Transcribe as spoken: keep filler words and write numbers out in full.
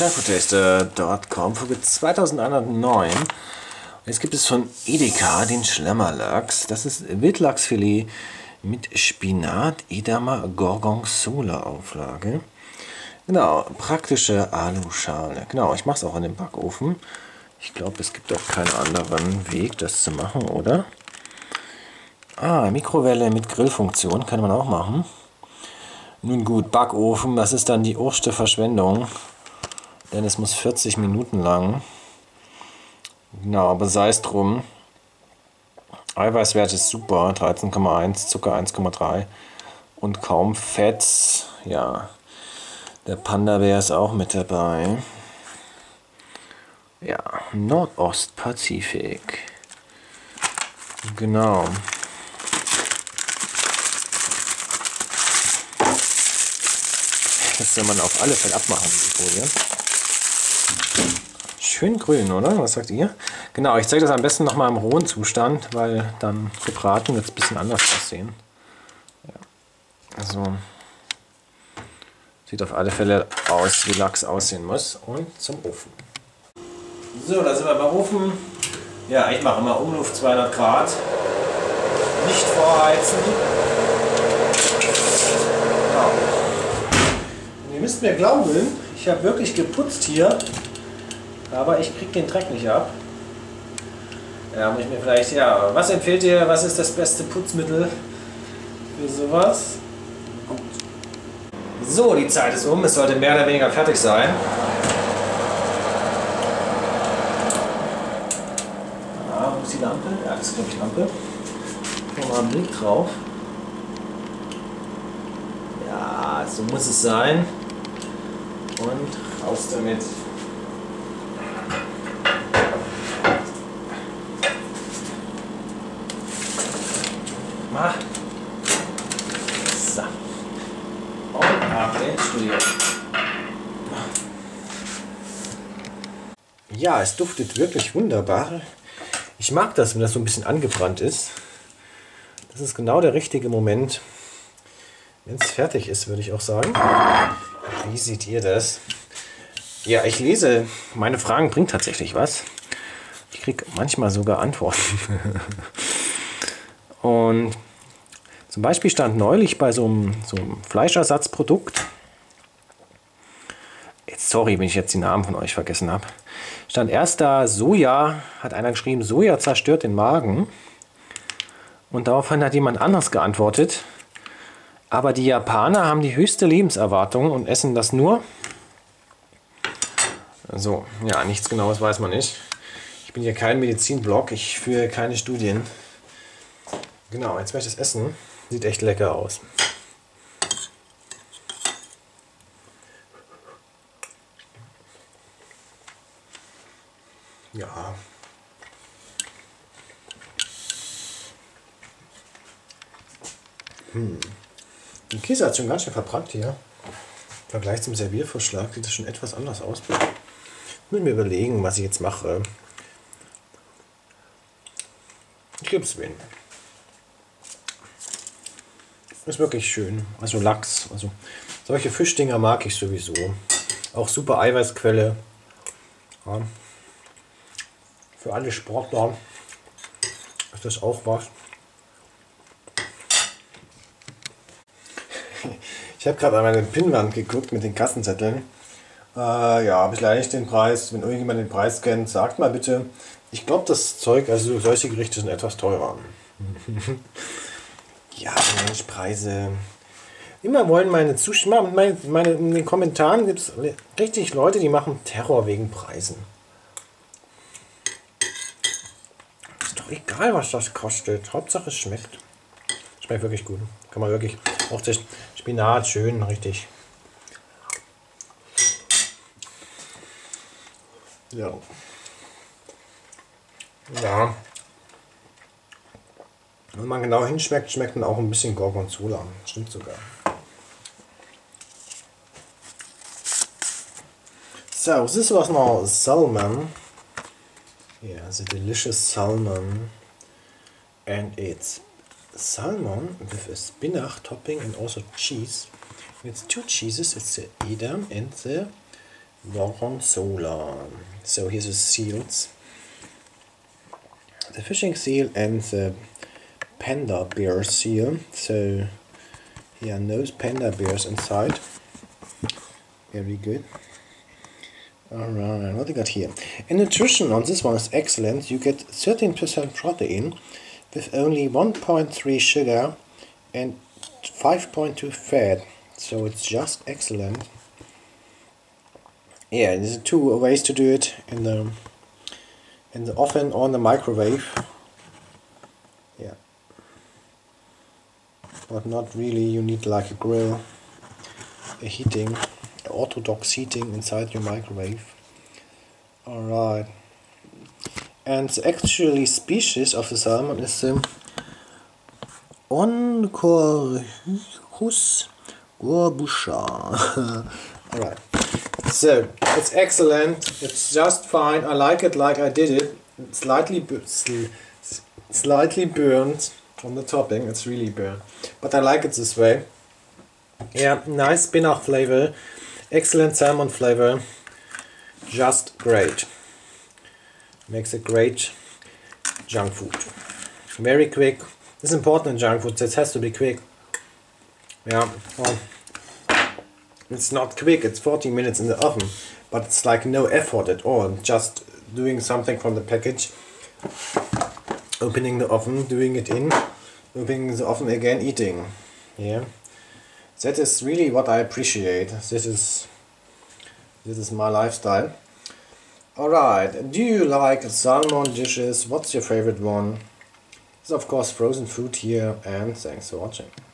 Junfoodtaster Punkt com, Folge zweitausendeinhundertneun. Jetzt gibt es von Edeka den Schlemmerlachs. Das ist Wildlachsfilet mit Spinat, Edamer, Gorgonzola Auflage. Genau, praktische Aluschale. Genau, ich mache es auch in den Backofen. Ich glaube, es gibt auch keinen anderen Weg, das zu machen, oder? Ah, Mikrowelle mit Grillfunktion kann man auch machen. Nun gut, Backofen, das ist dann die oberste Verschwendung. Denn es muss vierzig Minuten lang. Genau, aber sei es drum. Eiweißwert ist super, dreizehn Komma eins, Zucker eins Komma drei und kaum Fett. Ja, der Panda-Bär ist auch mit dabei. Ja, Nordostpazifik. Genau. Das soll man auf alle Fälle abmachen, die Folie. Schön grün, oder? Was sagt ihr? Genau, ich zeige das am besten nochmal im rohen Zustand, weil dann gebraten wird es ein bisschen anders aussehen. Ja. Also sieht auf alle Fälle aus, wie Lachs aussehen muss. Und zum Ofen. So, da sind wir beim Ofen. Ja, ich mache immer Umluft zweihundert Grad. Nicht vorheizen. Genau. Und ihr müsst mir glauben, ich habe wirklich geputzt hier. Aber ich kriege den Dreck nicht ab. Ja, muss ich mir vielleicht, ja, was empfehlt ihr, was ist das beste Putzmittel für sowas? Gut. So, die Zeit ist um, es sollte mehr oder weniger fertig sein. Ja, wo ist die Lampe? Ja, das ist, glaube ich, die Lampe. Machen wir mal einen Blick drauf. Ja, so muss es sein. Und raus damit. Mach. So. Und ab ins Studio. Ja, es duftet wirklich wunderbar. Ich mag das, wenn das so ein bisschen angebrannt ist. Das ist genau der richtige Moment, wenn es fertig ist, würde ich auch sagen. Wie seht ihr das? Ja, ich lese, meine Fragen bringen tatsächlich was. Ich kriege manchmal sogar Antworten. Und zum Beispiel stand neulich bei so einem, so einem Fleischersatzprodukt, jetzt sorry, wenn ich jetzt die Namen von euch vergessen habe, stand erst da Soja, hat einer geschrieben, Soja zerstört den Magen. Und daraufhin hat jemand anderes geantwortet, aber die Japaner haben die höchste Lebenserwartung und essen das nur. So, ja, nichts Genaues weiß man nicht. Ich bin hier kein Medizinblog, ich führe keine Studien. Genau, jetzt werde ich das essen. Sieht echt lecker aus. Ja. Hm. Der Käse hat schon ganz schön verbrannt hier. Im Vergleich zum Serviervorschlag sieht das schon etwas anders aus. Ich muss mir überlegen, was ich jetzt mache. Ich gebe es wen. Ist wirklich schön. Also Lachs. Also solche Fischdinger mag ich sowieso. Auch super Eiweißquelle. Ja. Für alle Sportler ist das auch was. Ich habe gerade an meine Pinnwand geguckt mit den Kassenzetteln. Äh, ja, habe ich leider nicht den Preis. Wenn irgendjemand den Preis kennt, sagt mal bitte. Ich glaube, das Zeug, also solche Gerichte sind etwas teurer. Ja, Mensch, Preise. Immer wollen meine Zuschauer, meine, meine, in den Kommentaren gibt es richtig Leute, die machen Terror wegen Preisen. Ist doch egal, was das kostet. Hauptsache es schmeckt. Schmeckt wirklich gut. Kann man wirklich, auch das Spinat schön, richtig. Ja. Ja. Wenn man genau hinschmeckt, schmeckt man auch ein bisschen Gorgonzola. Stimmt sogar. So, this was now salmon. Yeah, the delicious salmon. And it's salmon with a spinach topping and also cheese. And it's two cheeses. It's the Edam and the Gorgonzola. So here's the seals. The fishing seal and the panda bear seal. So here are no panda bears inside. Very good. Alright, what do we got here? And nutrition on this one is excellent. You get thirteen percent protein with only one point three sugar and five point two fat. So it's just excellent. Yeah, there's two ways to do it, in the in the oven or in the microwave. Yeah. But not really, you need like a grill, a heating, orthodox heating inside your microwave. Alright. And the actually species of the salmon is the Oncorhynchus gorbucha. Alright. So, it's excellent, it's just fine, I like it like I did it. It's slightly, bu sl slightly burnt on the topping, it's really burnt. But I like it this way. Yeah, nice spinach flavor, excellent salmon flavor, just great. Makes a great junk food. Very quick. It's important in junk food, it has to be quick. Yeah, well, it's not quick, it's fourteen minutes in the oven, but it's like no effort at all. Just doing something from the package, opening the oven, doing it in, opening the oven again, eating. Yeah, that is really what I appreciate. This is this is my lifestyle. Alright, do you like salmon dishes? What's your favorite one? It's of course frozen food here, and thanks for watching.